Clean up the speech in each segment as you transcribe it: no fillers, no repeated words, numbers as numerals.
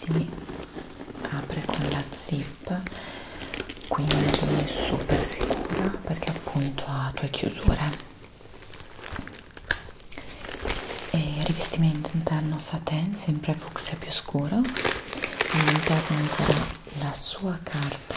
si apre con la zip, quindi super sicura perché appunto ha due chiusure. E rivestimento interno satin, sempre fucsia più scuro, all'interno ancora la sua carta.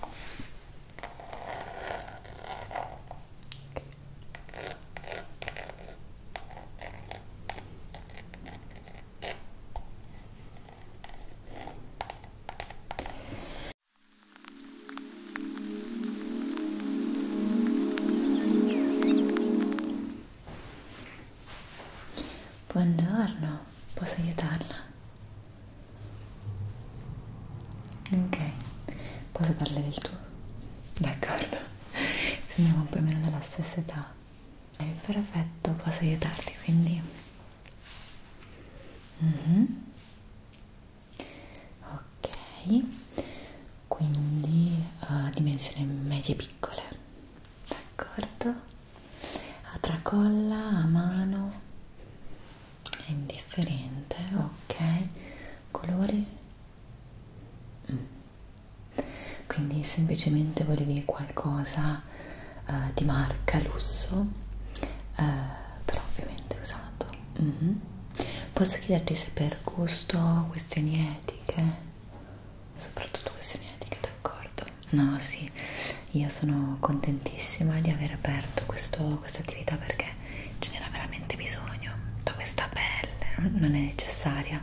Buongiorno, posso aiutarla? Ok, posso darle del tu? D'accordo, siamo più o meno della stessa età. Perfetto, posso aiutarti, quindi... Ok, quindi dimensioni medie piccole, d'accordo? A tracolla, a mano, è indifferente, ok? Colori? Quindi semplicemente volevi qualcosa di marca, lusso, però ovviamente usato. Posso chiederti se per gusto, questioni etiche, soprattutto questioni etiche, d'accordo? No, sì, io sono contentissima di aver aperto questa attività perché ce n'era veramente bisogno. Da questa pelle non è necessaria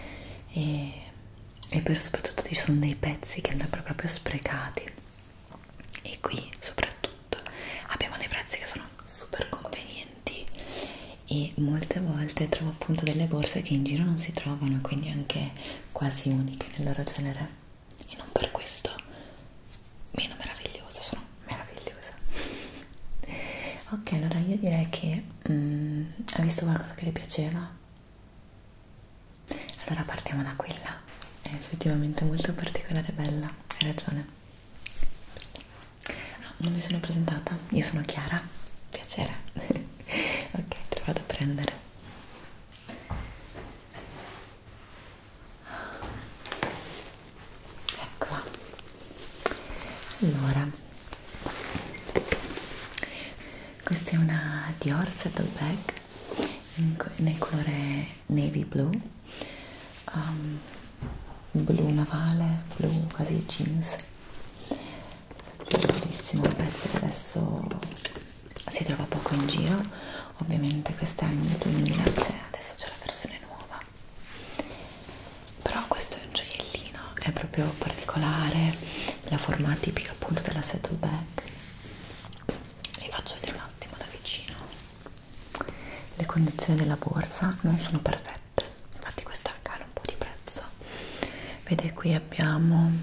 e poi soprattutto ci sono dei pezzi che andrebbero proprio sprecati, e qui soprattutto abbiamo dei prezzi che sono super convenienti e molte volte trovo appunto delle borse che in giro non si trovano, quindi anche quasi uniche nel loro genere, e non per questo meno meravigliose, sono meravigliose. Ok, allora io direi che ha visto qualcosa che le piaceva? Allora partiamo da quella, è effettivamente molto particolare e bella, hai ragione. Non mi sono presentata, io sono Chiara, piacere. Ok, te la vado a prendere. Eccola. Allora, questa è una Dior Saddle Bag nel colore navy blue, blu navale, blu quasi jeans, bellissimo, un pezzo che adesso si trova poco in giro, ovviamente quest'anno 2000 c'è, adesso c'è la versione nuova, però questo è un gioiellino, è proprio particolare, la forma tipica appunto della saddle bag. Vi faccio vedere un attimo da vicino. Le condizioni della borsa non sono perfette, infatti questa cala un po' di prezzo. Vede, qui abbiamo,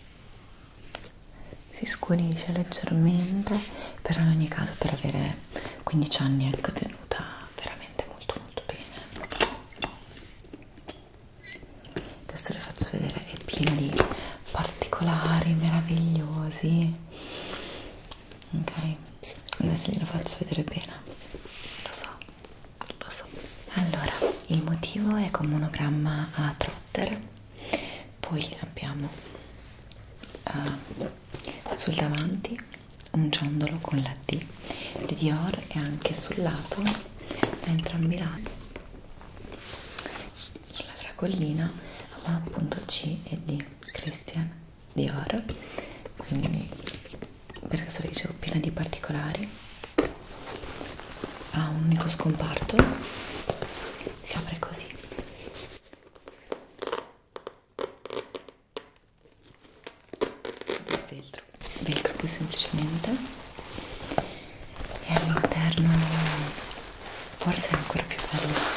si scurisce leggermente, però in ogni caso per avere 15 anni ecco, è tenuta veramente molto molto bene. Adesso le faccio vedere, è piena di particolari meravigliosi. Ok, adesso glielo faccio vedere bene, lo so, lo so. Allora, il motivo è con monogramma a trotter, poi abbiamo sul davanti un ciondolo con la D di Dior e anche sul lato, da entrambi i lati, sulla tracollina, ma appunto C e D, Christian Dior, quindi per questo le dicevo piena di particolari. Ha un unico scomparto, si apre così, velcro qui semplicemente, e all'interno forse è ancora più bello.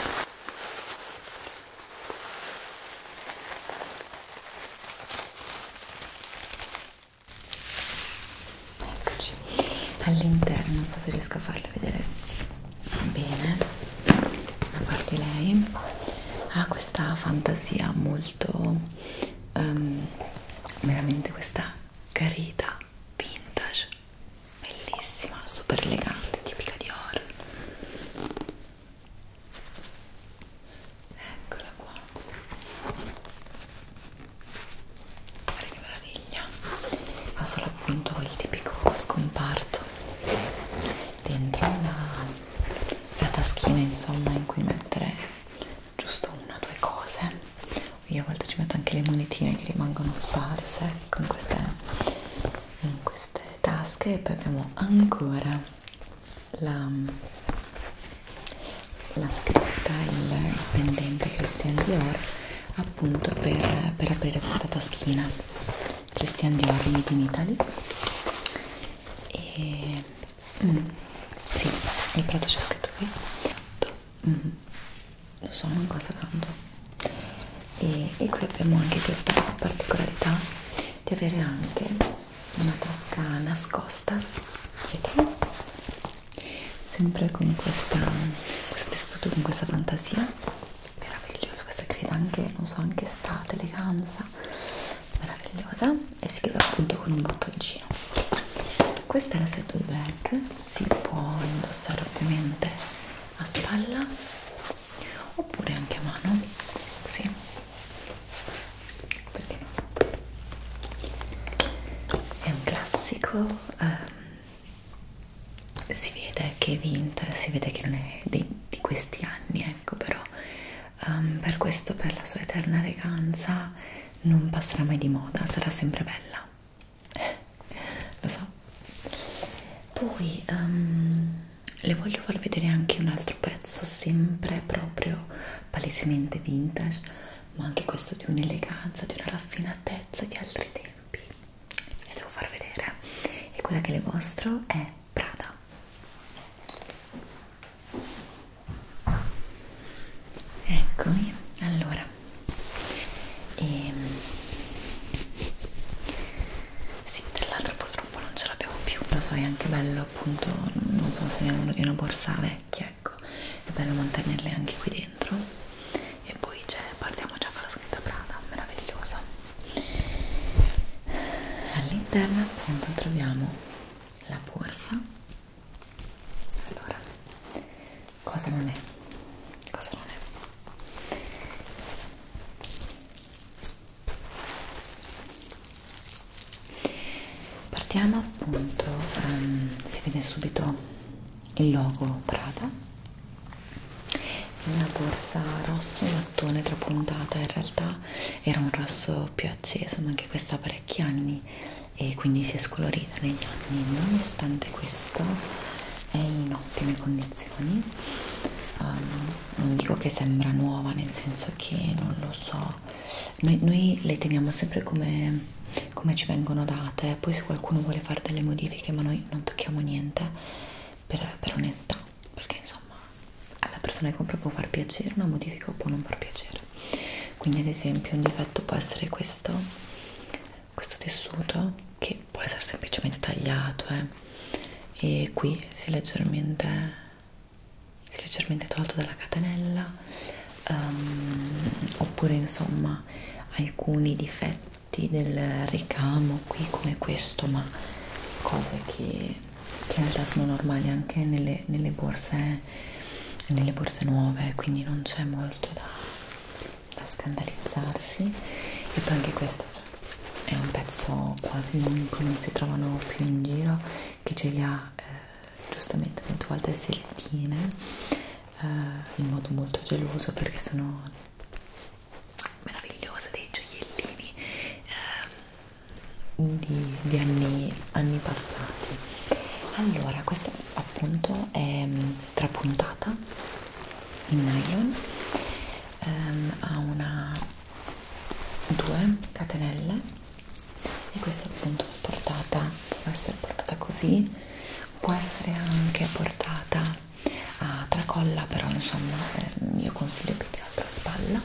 Eccoci, all'interno, non so se riesco a farle vedere bene, a parte lei ha questa fantasia molto veramente questa carita vintage, bellissima, super elegante, tipica Dior. Eccola qua. dentro la taschina, insomma, in cui mettere giusto una o due cose. Io a volte ci metto anche le monetine che rimangono sparse con in queste tasche. E poi abbiamo ancora la scritta, il pendente Christian Dior, appunto per aprire questa taschina. Christian Dior Made in Italy. E sì, il prezzo c'è scritto qui. Lo so, non costa tanto. E qui abbiamo anche questa particolarità di avere anche una tasca nascosta dietro, sempre con questo tessuto, con questa fantasia meravigliosa. Questa credo anche, non so, anche estate, eleganza meravigliosa, e si chiude appunto con un bottoncino. Questa è la saddle bag, si può indossare ovviamente a spalla oppure anche a mano, sì, perché no? È un classico, si vede che è vintage, si vede che non è di questi anni, ecco, però per questo, per la sua eterna eleganza, non passerà mai di moda, sarà sempre bella. Lo so. Poi le voglio far vedere anche un altro pezzo, sempre proprio palesemente vintage, ma anche questo di un'eleganza, di una raffinatezza di altri tempi. Le devo far vedere. E quella che le mostro è Prada. Eccomi, allora, sì, tra l'altro purtroppo non ce l'abbiamo più, lo so, è anche bello appunto, non so se è uno di una borsa vecchia, ecco, è bello mantenerle anche qui dentro. E poi partiamo già con la scritta Prada, meraviglioso. All'interno appunto troviamo la borsa. Allora, cosa non è? Cosa non è? Partiamo appunto, si vede subito il logo Prada, una borsa rosso mattone trapuntata, in realtà era un rosso più acceso, ma anche questa ha parecchi anni e quindi si è scolorita negli anni. Nonostante questo è in ottime condizioni. Non dico che sembra nuova, nel senso che non lo so, noi le teniamo sempre come ci vengono date, poi se qualcuno vuole fare delle modifiche, ma noi non tocchiamo niente per onestà, perché insomma alla persona che compra può far piacere una modifica o può non far piacere. Quindi ad esempio un difetto può essere questo tessuto, che può essere semplicemente tagliato, e qui si è leggermente tolto dalla catenella, oppure insomma alcuni difetti del ricamo qui come questo, ma cose che in realtà sono normali anche nelle borse nuove, quindi non c'è molto da scandalizzarsi. E poi anche questo è un pezzo quasi unico, non si trovano più in giro, che ce li ha giustamente molte volte stilettine in modo molto geloso, perché sono meravigliose, dei gioiellini di anni passati. Allora, questa appunto è trapuntata in nylon, ha due catenelle, e questa appunto è portata, può essere portata così, può essere anche portata a tracolla, però insomma io consiglio più che altro a spalla.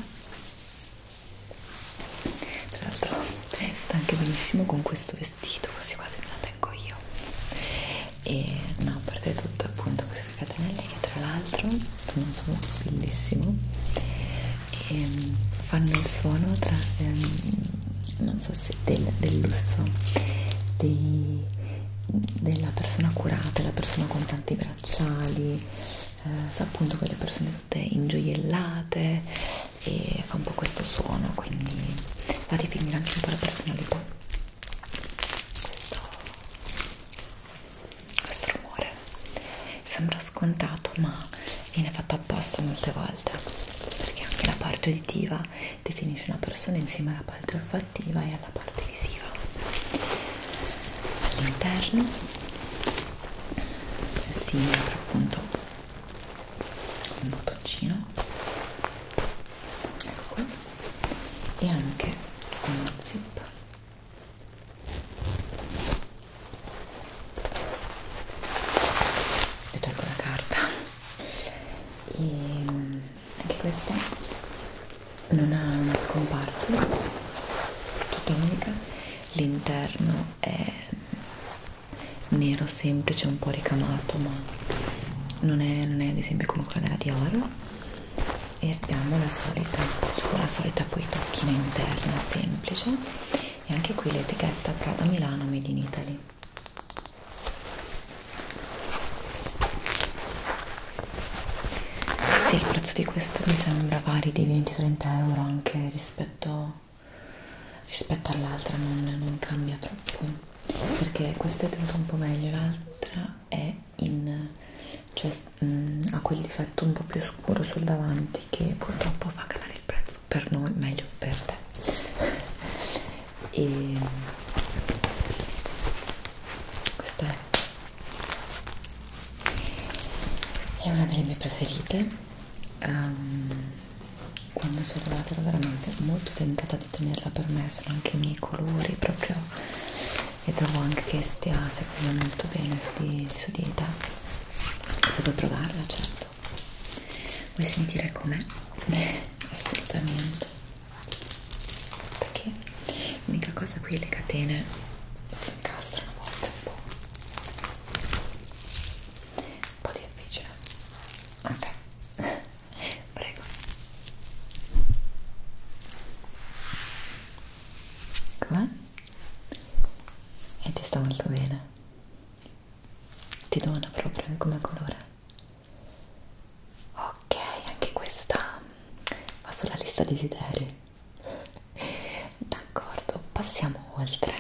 Tra l'altro sta anche benissimo con questo vestito, quasi quasi me la tengo io. E no, a parte tutto appunto queste catenelle, che tra l'altro sono un suono bellissimo e fanno il suono tra non so se del lusso, della persona curata, la persona con tanti bracciali, sa, appunto quelle persone tutte ingioiellate, e fa un po' questo suono, quindi va a definire anche un po' la personalità, questo rumore. sembra scontato, ma viene fatto apposta molte volte, perché anche la parte uditiva definisce una persona insieme alla parte olfattiva e alla parte visiva. All'interno si apre appunto un bottoncino, ecco qui, e anche uno zip. Le tolgo la carta. E anche questa non ha una scomparto, tutta unica. L'interno è nero semplice, un po' ricamato, ma non è ad esempio come quella della Dior. E abbiamo la solita poi taschina interna semplice, e anche qui l'etichetta Prada Milano Made in Italy. Sì, il prezzo di questo mi sembra vari di 20-30 euro anche rispetto all'altra, non cambia troppo, perché questa è tenuta un po' meglio, l'altra è cioè, ha quel difetto un po' più scuro sul davanti che purtroppo fa calare il prezzo, per noi, meglio per te. E questa è una delle mie preferite. Quando sono arrivata ero veramente molto tentata di tenerla per me, sono anche i miei colori proprio, e trovo anche che stia secondo me molto bene su di te. Devo provarla, certo. Vuoi sentire com'è? Assolutamente. Perché l'unica cosa qui, le catene si incastrano a volte un po' difficile. Ok. Prego. Com'è? E ti sta molto bene. Ti dona proprio come colore. Ok, anche questa va sulla lista desideri. D'accordo, passiamo oltre.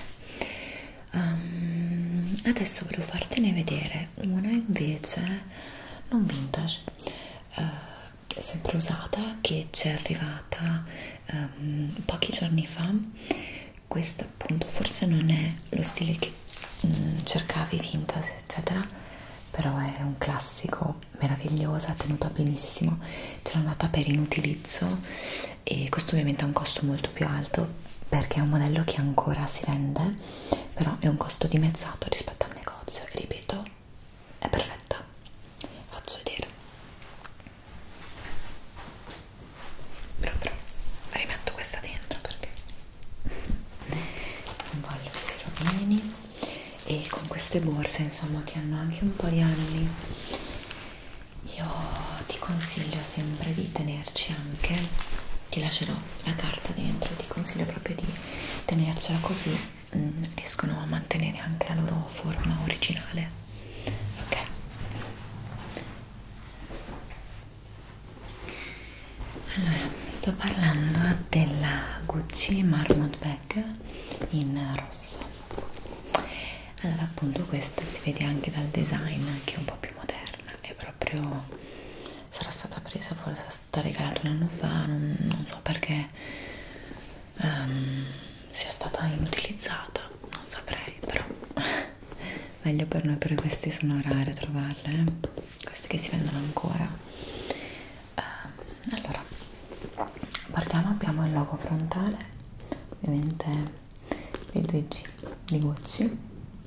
Adesso volevo fartene vedere una invece non vintage, sempre usata, che ci è arrivata pochi giorni fa. Questa appunto forse non è lo stile che cercavi, vintage eccetera, però è un classico, meravigliosa, tenuta benissimo, ce l'ho andata per in utilizzo, e questo ovviamente ha un costo molto più alto perché è un modello che ancora si vende, però è un costo dimezzato rispetto al negozio, e ripeto, è perfetta. Faccio vedere. Però rimetto questa dentro perché non voglio che si rovini. E con queste borse, insomma, che hanno anche un po' di anni, io ti consiglio sempre di tenerci anche, ti lascerò la carta dentro, ti consiglio proprio di tenercela, così riescono a mantenere anche la loro forma originale. Ok, allora sto parlando della Gucci Marmot Bag in rosso. Allora appunto questa si vede anche dal design che è un po' più moderna, è proprio, sarà stata presa, forse è stata regalata un anno fa, non so perché sia stata inutilizzata, non saprei, però meglio per noi, perché questi sono rare trovarle, questi che si vendono ancora. Allora partiamo, abbiamo il logo frontale, ovviamente le 2G di Gucci,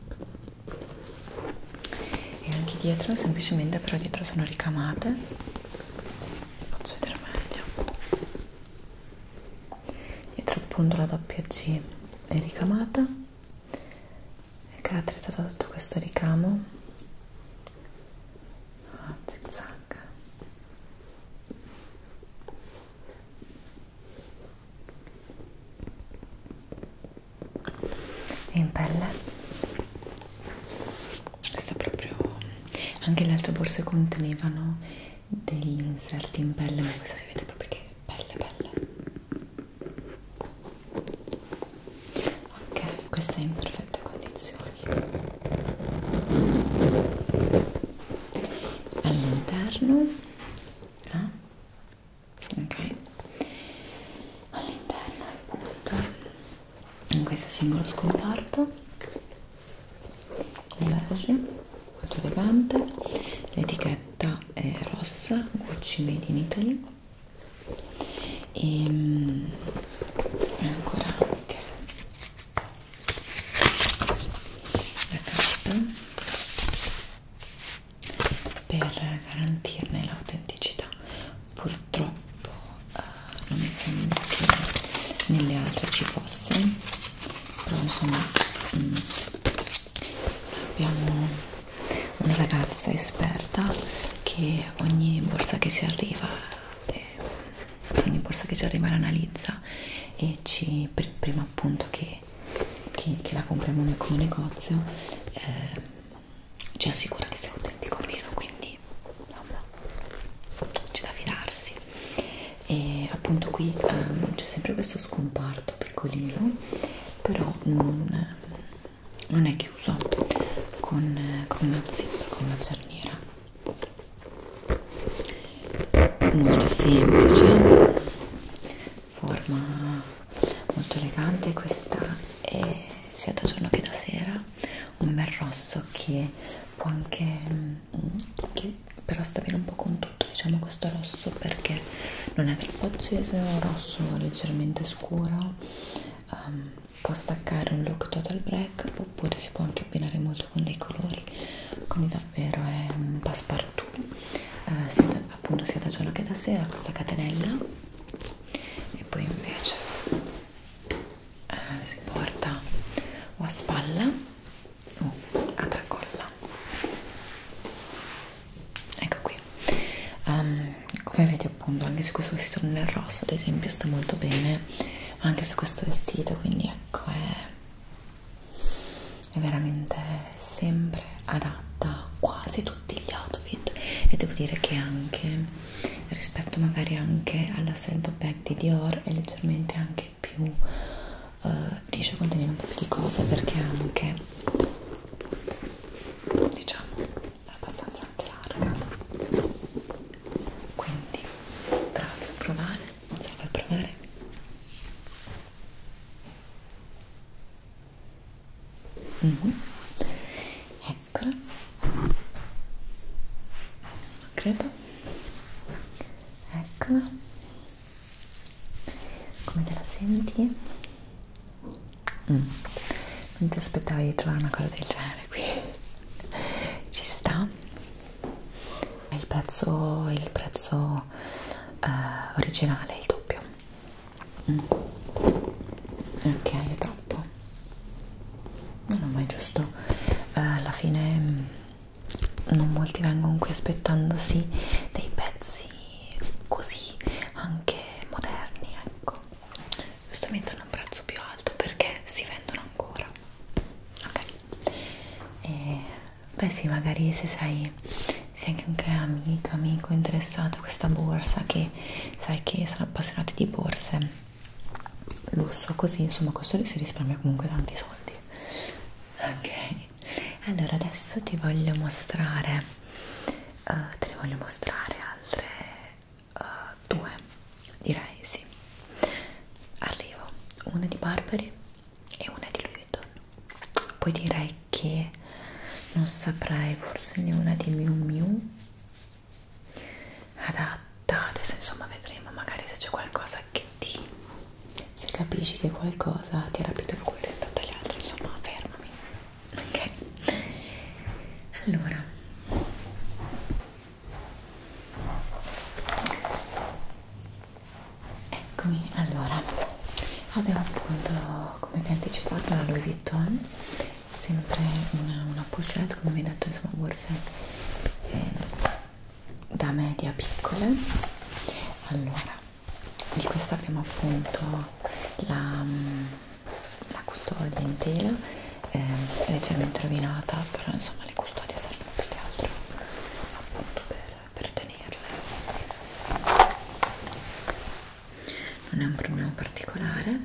e anche dietro semplicemente, però dietro sono ricamate, faccio vedere meglio, dietro appunto la doppia G è ricamata, è caratterizzato da tutto questo ricamo a zigzag, e in pelle. Questa proprio, anche le altre borse contenevano degli inserti in pelle, ma questa si vede proprio che è pelle. Ok, questa è in perfette condizioni. all'interno, ah, ok, all'interno appunto in questo singolo scomparto beige, molto elegante, l'etichetta è rossa, Gucci Made in Italy, e ancora anche la carta per garantirne l'autenticità. Purtroppo non mi sembra che nelle altre ci fosse, però insomma abbiamo una ragazza esperta che ogni borsa che ci arriva l'analizza e ci prima appunto che la compriamo nel come negozio ci assicura che sia autentico o meno, quindi insomma c'è da fidarsi. E appunto qui c'è sempre questo scomparto piccolino, però non è chiuso con una zip, con una cerniera, molto semplice, forma molto elegante. Questa è sia da giorno che da sera, un bel rosso che può anche che però sta bene un po' con tutto, diciamo, questo rosso, perché non è troppo acceso, è un rosso leggermente scuro, può staccare un look total black oppure si può anche abbinare molto con dei colori, quindi davvero è un passepartout, appunto sia da giorno che da sera. Questa catenella, e poi invece si porta o a spalla o a tracolla. Ecco qui, come vedi appunto anche se questo vestito non è rosso ad esempio sta molto bene anche su questo vestito, quindi ecco è veramente sempre adatta a quasi tutti gli outfit. E devo dire che anche rispetto magari anche alla Saddle Bag di Dior è leggermente anche più riesce a contenere un po' più di cose, perché anche diciamo è abbastanza anche larga, quindi te la faccio provare, non so, vuoi provare? Eccola, credo, eccola, come te la senti? Non ti aspettavi di trovare una cosa del genere qui? Ci sta? Il prezzo originale è il doppio. Ok, è troppo. No, ma è giusto. Alla fine non molti vengono qui aspettandosi dei pezzi così anche moderni, ecco. Giustamente hanno un prezzo più alto perché si vendono ancora. Ok. E beh sì, magari se sei anche amico interessato a questa borsa, che sai che sono appassionati di borse lusso così, insomma questo si risparmia comunque tanti soldi. Ok, allora adesso ti voglio mostrare te ne voglio mostrare altre due, direi, sì. Arrivo, una di Burberry e una di Louis Vuitton. Poi direi che non saprei, forse ne una di Miu Miu adatta, adesso insomma vedremo magari se c'è qualcosa che ti, se capisci che qualcosa ti ha rapito il cuore rispetto agli altri, insomma fermami. Ok, allora eccomi. Allora abbiamo appunto, come ti anticipato, la Louis Vuitton, sempre una pochette, come vi ho detto, insomma borse da media piccole. Allora di questa abbiamo appunto la custodia in tela, è leggermente rovinata, però insomma le custodie servono più che altro appunto per tenerle, non è un problema particolare.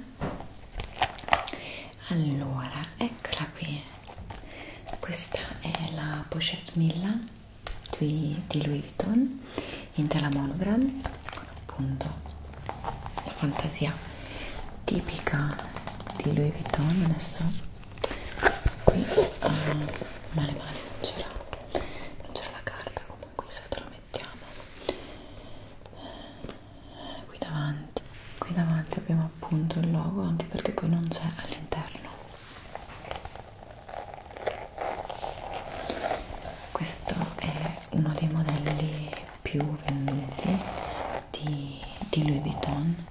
Allora eccola qui, questa è la pochette Milla di di Louis Vuitton in tela monogram, con appunto la fantasia tipica di Louis Vuitton. Adesso qui male non c'era la carta, comunque di solito la mettiamo qui davanti abbiamo appunto il logo, anche perché poi non c'è all'interno. Questo è uno dei modelli più venduti di Louis Vuitton.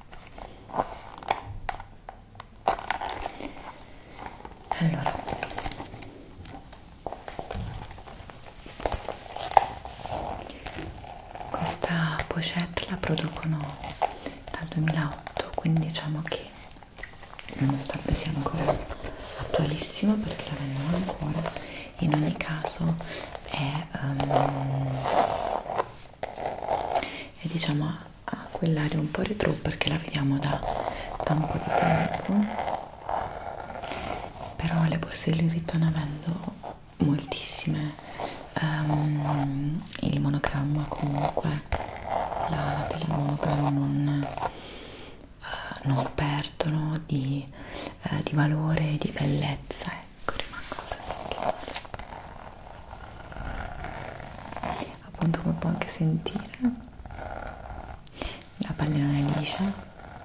Allora, questa pochette la producono dal 2008, quindi diciamo che nonostante sia ancora attualissima, perché la vendono ancora, in ogni caso è diciamo ha quell'aria un po' retro, perché la vediamo da un po' di tempo. Però le borse Louis Vuitton, avendo moltissime, il monogramma, comunque la tela monogramma non perdono di valore e di bellezza, ecco, rimangono sempre uguali. Appunto, come può anche sentire, la pallina è liscia.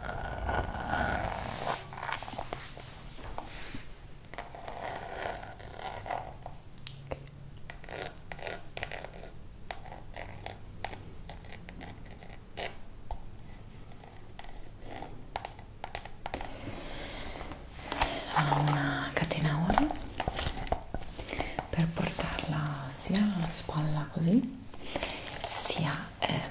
Ha una catena oro per portarla sia a spalla così, sia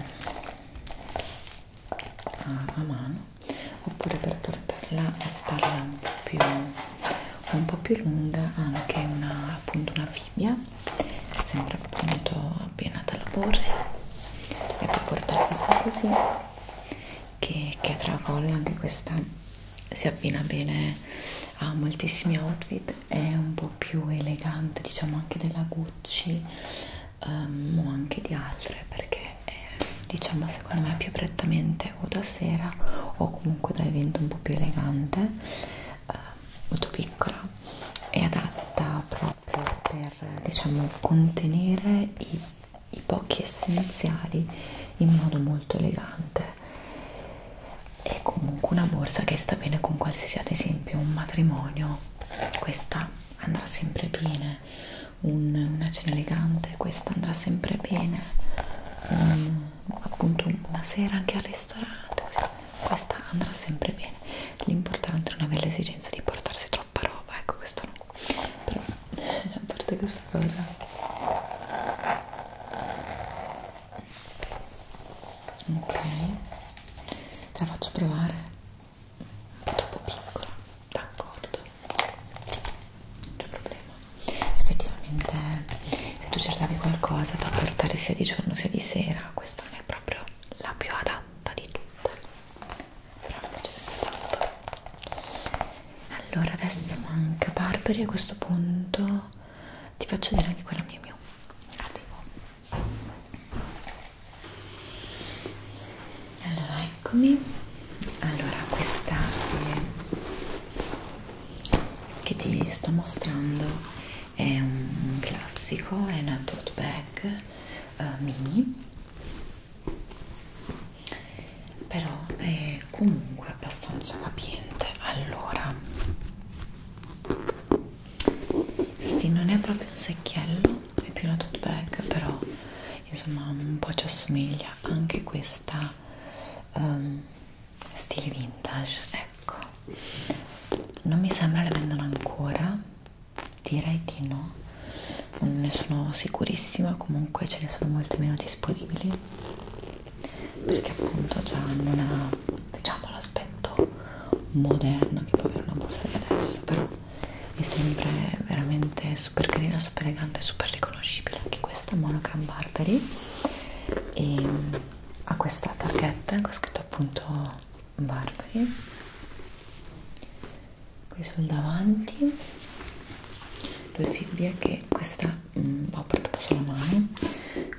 a mano, oppure per portarla a spalla un po' più lunga, anche appunto una fibbia, sempre appunto abbinata alla borsa, e per portarla sia così che a tracolla. Anche questa si abbina bene a moltissimi outfit, è un po' più elegante, diciamo, anche della Gucci, o anche di altre, perché è, diciamo, secondo me più prettamente o da sera o comunque da evento un po' più elegante, molto piccola, è adatta proprio per, diciamo, contenere i pochi essenziali in modo molto elegante. È comunque una borsa che sta bene con qualsiasi, ad esempio un matrimonio, questa andrà sempre bene, una cena elegante, questa andrà sempre bene, appunto una sera anche al ristorante, così, questa andrà sempre bene. L'importante è non avere l'esigenza di portarsi troppa roba, ecco, questo no. Però a parte questa cosa, ok, la faccio provare. Un po' troppo piccola, d'accordo, non c'è problema. Effettivamente, se tu cercavi qualcosa da portare sia di giorno sia di sera, questa non è proprio la più adatta di tutte, però mi piace sempre tanto. Allora, adesso manca Burberry. A questo punto ti faccio vedere anche quella Miu Miu. Arrivo. Allora, eccomi. Allora, questa che ti sto mostrando è un classico, è una tote bag mini, però è comunque abbastanza capiente. Allora, sì, non è proprio un secchiello, è più una tote bag, però insomma un po' ci assomiglia. Anche questa stile vintage, ecco, non mi sembra le vendano ancora, direi di no, non ne sono sicurissima. Comunque ce ne sono molte meno disponibili, perché appunto già hanno una, diciamo, l'aspetto moderno che può avere una borsa di adesso, però mi sembra veramente super carina, super elegante, super riconoscibile. Anche questa monogram Burberry, e ha questa targhetta con scritto appunto Burberry qui sul davanti, due fibbie, che questa ho portata sulla mano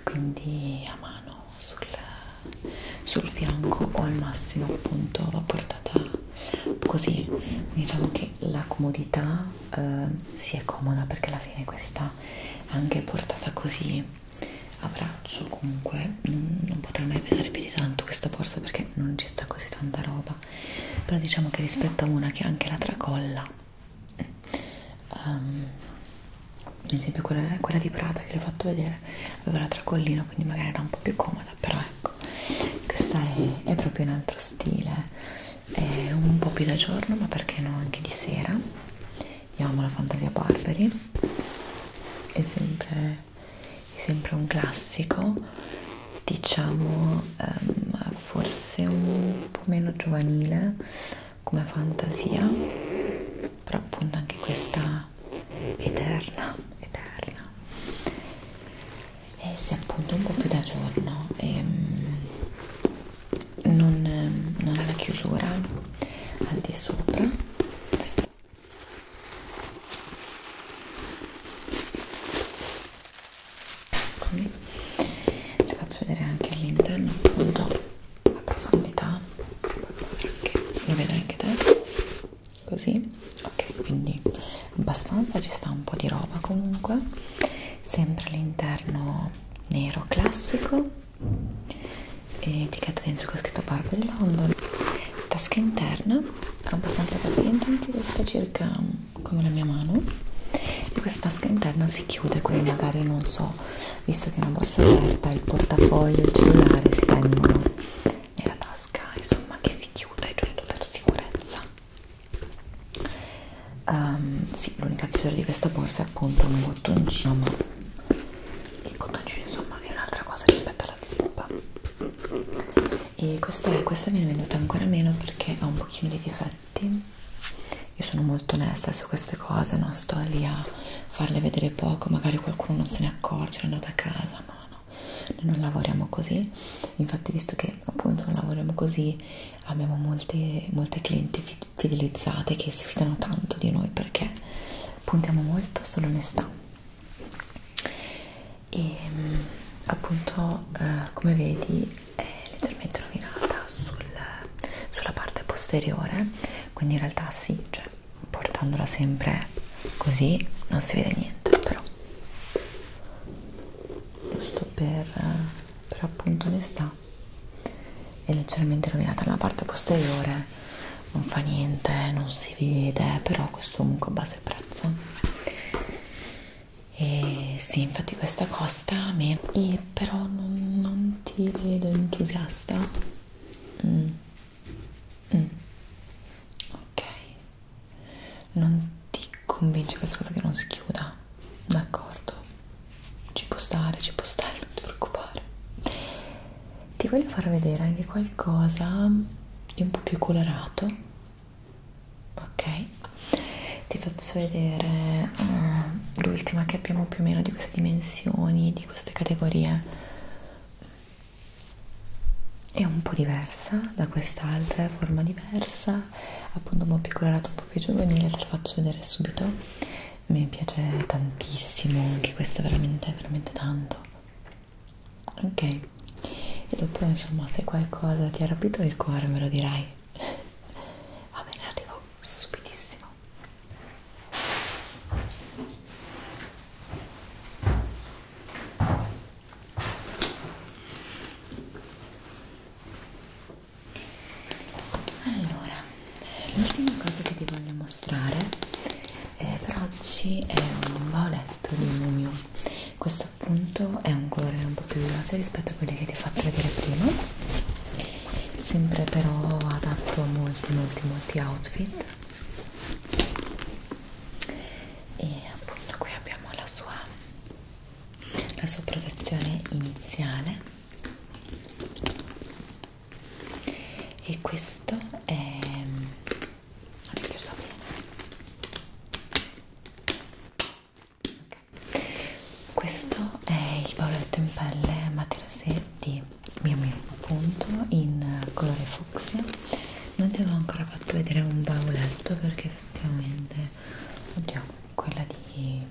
sul fianco o al massimo appunto va portata così. Diciamo che la comodità si è comoda, perché alla fine questa anche portata così a braccio comunque non potrà mai pesare più di tanto questa borsa, perché non ci sta così tanta roba. Però diciamo che rispetto a una che ha anche la tracolla, ad esempio quella di Prada che vi ho fatto vedere aveva la tracollina, quindi magari era un po' più comoda, però ecco, questa è proprio un altro stile, è un po' più da giorno, ma perché no anche di sera. Io amo la fantasia Burberry, è sempre un classico, diciamo, forse un po' meno giovanile come fantasia, però appunto anche questa eterna e si appunto un po' più da giorno e non ha la chiusura al di sopra. Adesso eccomi, le faccio vedere anche all'interno appunto la profondità, lo vedrai anche te così. Ok, quindi abbastanza, ci sta un po' di roba comunque, sempre all'interno nero classico, e etichetta dentro con scritto Burberry London, tasca interna abbastanza capiente, anche questa circa come la mia mano, e questa tasca interna si chiude, quindi magari non so, visto che è una borsa aperta, il portafoglio, il cellulare si tengono nella tasca, insomma, che si chiude giusto per sicurezza. Sì, l'unica chiusura di questa borsa è appunto un bottoncino, ma il bottoncino insomma è un'altra cosa rispetto alla zippa. E questa mi è venuta ancora meno perché ha un pochino di difetti. Io sono molto onesta su queste cose, non sto lì a farle vedere poco, magari qualcuno non se ne accorge, è andato a casa, no, noi non lavoriamo così. Infatti, visto che appunto non lavoriamo così, abbiamo molte clienti fidelizzate che si fidano tanto di noi, perché puntiamo molto sull'onestà. E appunto come vedi è leggermente rovinata sulla parte posteriore, quindi in realtà sì, cioè portandola sempre così non si vede niente, però giusto per appunto onestà è leggermente rovinata nella parte posteriore, non fa niente, non si vede, però questo comunque abbassa il prezzo. E sì, infatti questa costa meno, e però non ti vedo entusiasta. Ok, non ti convince questa cosa che non si chiuda, d'accordo, ci può stare, non ti preoccupare. Ti voglio far vedere anche qualcosa di un po' più colorato, ok? Ti faccio vedere l'ultima che abbiamo più o meno di queste dimensioni, di queste categorie. È un po' diversa da quest'altra, è forma diversa, appunto un po' più colorata, un po' più giovanile, te la faccio vedere subito. Mi piace tantissimo, anche questa veramente tanto. Ok, e dopo insomma se qualcosa ti ha rapito il cuore me lo dirai. Va bene, arrivo subitissimo. Allora, l'ultima cosa che ti voglio mostrare per oggi è un bauletto di Miu Miu. Questo appunto è un colore un po' più vivace rispetto a quelli che ti ho fatto vedere prima, sempre però adatto a molti outfit. E appunto qui abbiamo la sua protezione iniziale, e questo è chiusa bene. Okay. Questo è il bauletto in pelle materassé di Miu Miu, appunto in colore fucsia. Non ti avevo ancora fatto vedere un bauletto perché effettivamente, oddio, quella di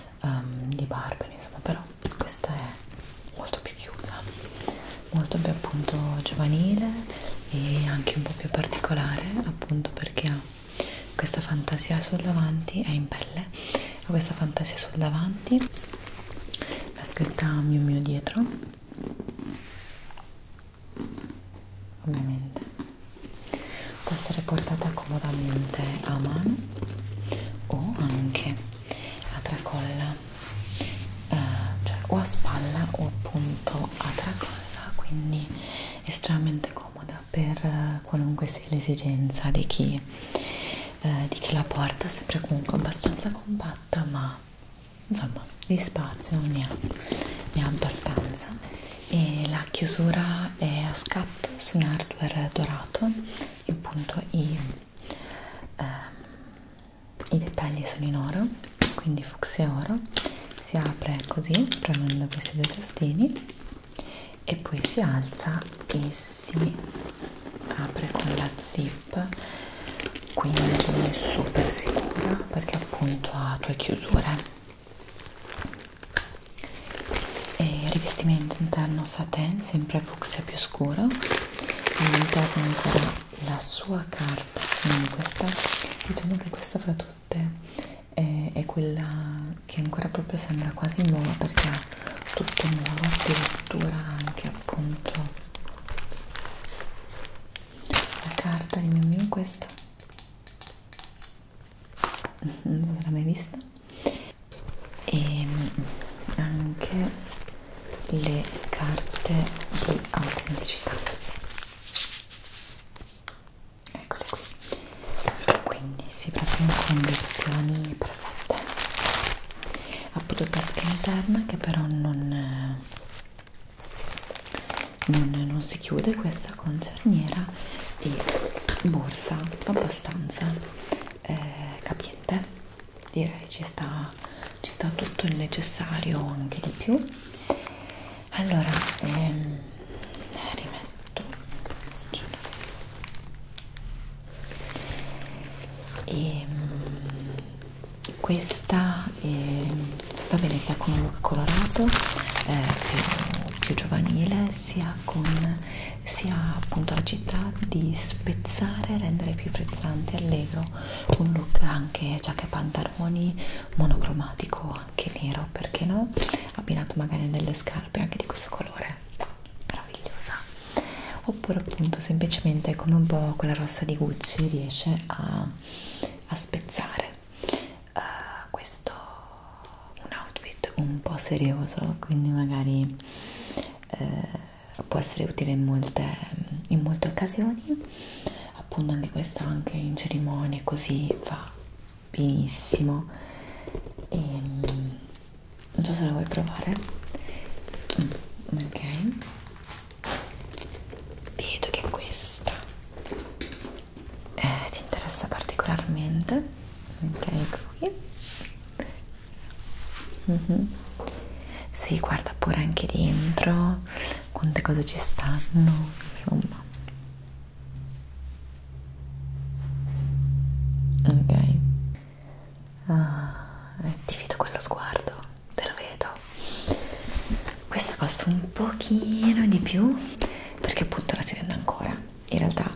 Burberry insomma, però questa è molto più chiusa, molto più appunto appunto giovanile e anche un po' più particolare, appunto perché ha questa fantasia sul davanti, è in pelle, ha questa fantasia sul davanti, la scritta Miu Miu dietro, ovviamente può essere portata comodamente a mano o anche a tracolla, cioè o a spalla o appunto a tracolla, quindi estremamente comoda per qualunque sia l'esigenza di chi la porta, sempre comunque abbastanza compatta, ma insomma di spazio ne ha abbastanza. E la chiusura è a scatto su un hardware dorato, e appunto i dettagli sono in oro, quindi fucsia oro. Si apre così premendo questi due tastini e poi si alza e si apre con la zip, quindi è super sicura perché appunto ha due chiusure. E rivestimento interno satin, sempre fucsia più scuro, all'interno ancora la sua carta, quindi questa, diciamo che questa fra tutte è quella che ancora proprio sembra quasi nuova perché ha tutto nuovo, addirittura anche appunto la carta di Miu Miu, questa non so se l'hai mai vista, e anche le carte di autenticità, eccole qui, quindi si proprio in condizioni perfette. Ha pure tasca interna che però non si chiude, questa con cerniera, e borsa abbastanza capiente, direi ci sta tutto il necessario, anche di più. Allora rimetto questa sta bene sia con un look colorato più giovanile, sia appunto la città di spezzare, rendere più frizzante e allegro un look anche giacca e pantaloni monocromatico, anche nero, perché no, abbinato magari delle scarpe anche di questo colore, meravigliosa. Oppure appunto semplicemente come un po' quella rossa di Gucci riesce a spezzare questo un outfit un po' serioso, quindi magari può essere utile in molte occasioni, appunto anche questa anche in cerimonie così va benissimo. E non so se la vuoi provare. Ok, vedo che questa ti interessa particolarmente. Ok, ecco qui. Sì, guarda pure anche dentro quante cose ci stanno, insomma. Ok, ti vedo quello sguardo, te lo vedo. Questa costa un pochino di più perché appunto la si vende ancora, in realtà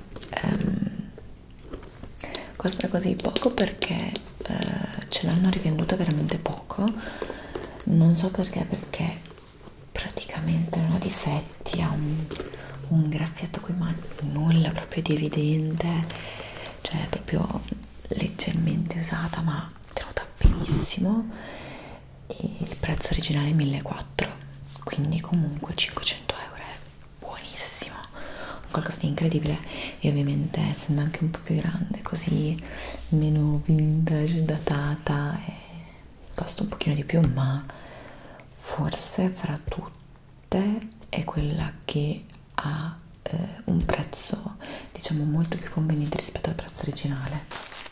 costa così poco perché ce l'hanno rivenduta veramente poco, non so perché praticamente non ha difetti, ha un graffietto qui ma nulla proprio di evidente, cioè proprio leggermente usata ma tenuta benissimo, e il prezzo originale è 1.400, quindi comunque 500 euro è buonissimo, qualcosa di incredibile. E ovviamente essendo anche un po' più grande, così meno vintage, datata, costa un pochino di più, ma forse fra tutte è quella che ha un prezzo diciamo molto più conveniente rispetto al prezzo originale.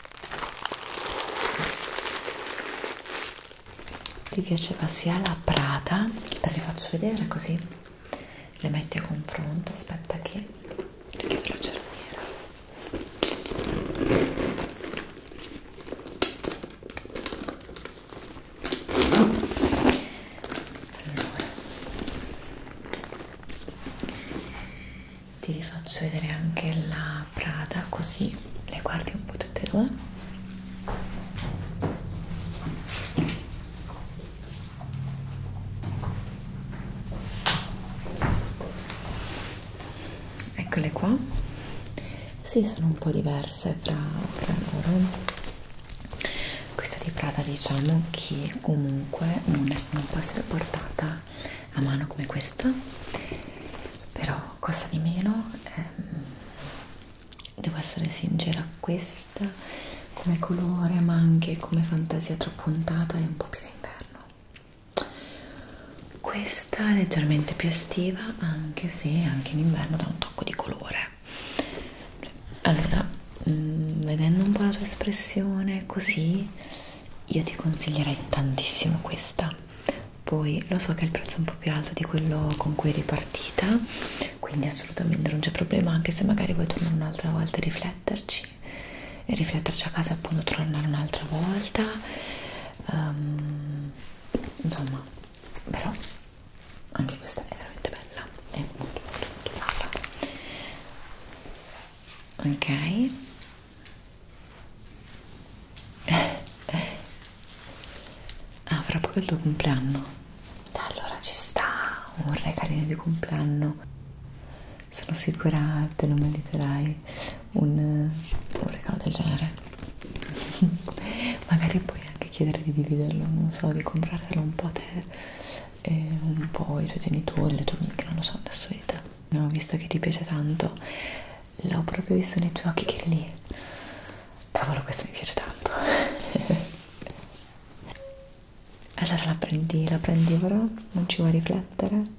Ti piaceva sia la Prada, te le faccio vedere così le metti a confronto, aspetta che richiudo la cerniera. faccio vedere anche la Prada, così le guardi un po' tutte e due. Eccole qua. Sì, sono un po' diverse fra loro. Questa di Prada, diciamo che comunque non può essere portata a mano come questa, però costa di meno. Devo essere sincera, questa come colore ma anche come fantasia troppo puntata è un po' più da inverno. Questa è leggermente più estiva, anche se anche in inverno dà un tocco di colore. Allora, vedendo un po' la tua espressione così, io ti consiglierei tantissimo questa. Poi lo so che il prezzo è un po' più alto di quello con cui è ripartita, quindi assolutamente non c'è problema, anche se magari vuoi tornare un'altra volta e rifletterci a casa, appunto tornare un'altra volta, insomma, però anche questa è veramente bella, è molto molto molto bella. Ok. Ah, fra poco è il tuo compleanno. Allora ci sta un regalino di compleanno. Sono sicura te lo meriterai un regalo del genere. Magari puoi anche chiedere di dividerlo, non so, di comprartelo un po' a te e un po' ai tuoi genitori, le tue amiche, non lo so, adesso di te. No, visto che ti piace tanto, l'ho proprio visto nei tuoi occhi che lì, cavolo, questo mi piace tanto. Allora la prendi ora? Non ci vuoi riflettere?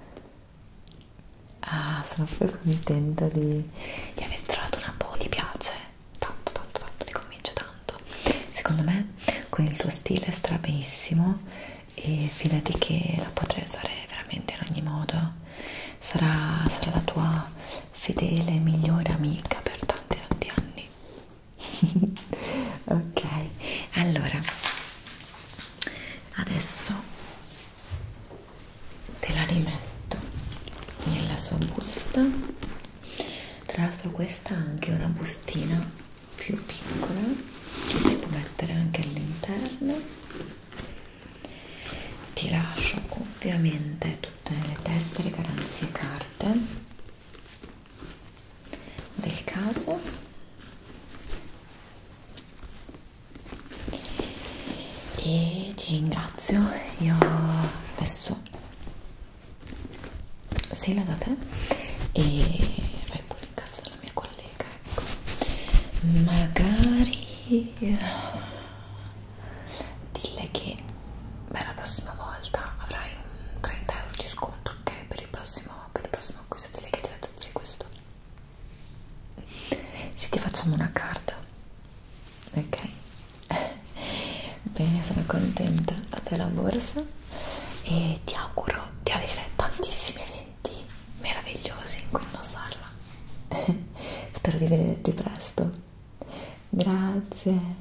Ah, sono proprio contenta di aver trovato una boh, ti piace? Tanto, tanto, tanto, ti convince tanto. Secondo me con il tuo stile starà benissimo e fidati che la potrai usare veramente in ogni modo. Sarà la tua fedele migliore amica per tanti tanti anni. Ok, allora adesso te la rimetto nella sua busta. Tra l'altro questa ha anche una bustina più piccola, ci si può mettere anche all'interno. Ti lascio ovviamente tutte le tessere, garanzie e carte del caso. E ti ringrazio. Io adesso sì, la date e vai pure in casa della mia collega, ecco. Magari dille che beh, la prossima volta avrai un 30 euro di sconto, ok? Per il prossimo acquisto, dille che ti ho detto di fare questo. Se ti facciamo una carta, ok? Bene, sono contenta. A te la borsa e ti auguro di avere tantissimi eventi meravigliosi in cui indossarla. Spero di vederti presto. Grazie.